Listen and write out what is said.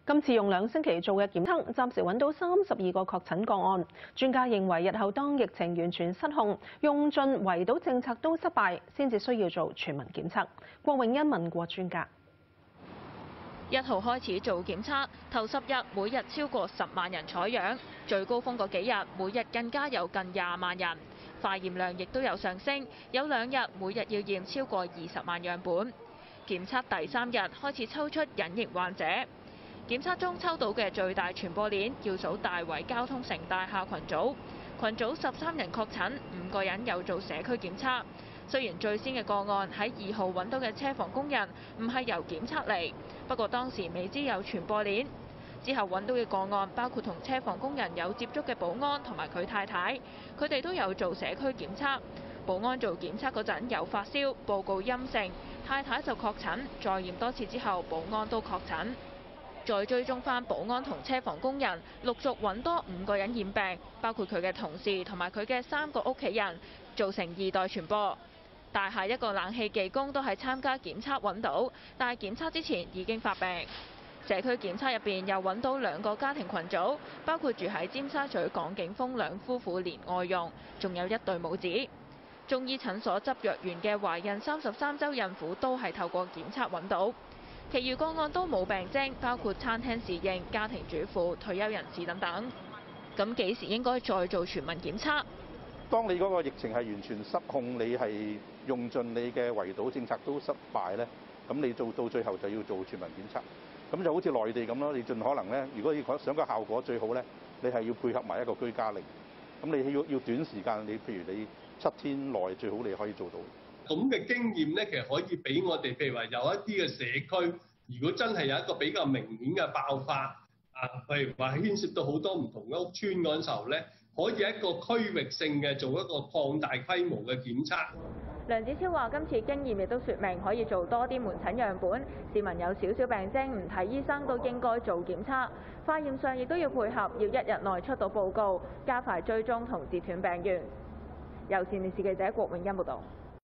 今次用2星期做嘅檢測，暫時揾到32個確診個案。專家認為，日後當疫情完全失控，用盡圍堵政策都失敗，先至需要做全民檢測。郭永欣問過專家。 1號開始做檢測，頭10日每日超過10萬人採樣，最高峰嗰幾日每日更加有近20萬人，化驗量亦都有上升，有2日每日要驗超過20萬樣本。檢測第3日開始抽出隱形患者。檢測中抽到嘅最大傳播鏈要數大圍交通城大廈群組13人確診，5個人有做社區檢測。雖然最先嘅個案喺2號揾到嘅車房工人唔係由檢測嚟，不過當時未知有傳播鏈。之後揾到嘅個案包括同車房工人有接觸嘅保安同埋佢太太，佢哋都有做社區檢測。保安做檢測嗰陣有發燒，報告陰性，太太就確診，再驗多次之後，保安都確診。再追蹤返保安同車房工人，陸續揾多5個人染病，包括佢嘅同事同埋佢嘅3個屋企人，造成2代傳播。大廈一個冷氣技工都係參加檢測揾到，但係檢測之前已經發病。社區檢測入邊又揾到2個家庭群組，包括住喺尖沙咀港景峰2夫婦連外傭，仲有1對母子。中醫診所執藥員嘅懷孕33週孕婦都係透過檢測揾到。其餘個案都冇病徵，包括餐廳侍應、家庭主婦、退休人士等等。咁幾時應該再做全民檢測？ 當你嗰個疫情係完全失控，你係用盡你嘅圍堵政策都失敗咧，咁你做到最後就要做全民檢測。咁就好似內地咁咯，你盡可能咧，如果要想個效果最好咧，你係要配合埋一個居家令。咁你要短時間，你譬如你7天內最好你可以做到。 咁嘅經驗咧，其實可以俾我哋，譬如話有一啲嘅社區，如果真係有一個比較明顯嘅爆發，譬如話牽涉到好多唔同嘅屋邨嗰陣時候咧，可以一個區域性嘅做一個擴大規模嘅檢測。 梁子超話：今次經驗亦都説明可以做多啲門診樣本，市民有少少病徵唔睇醫生都應該做檢測。化驗上亦都要配合，要1日內出到報告，加快追蹤同截斷病源。有線電視記者郭永欣報道。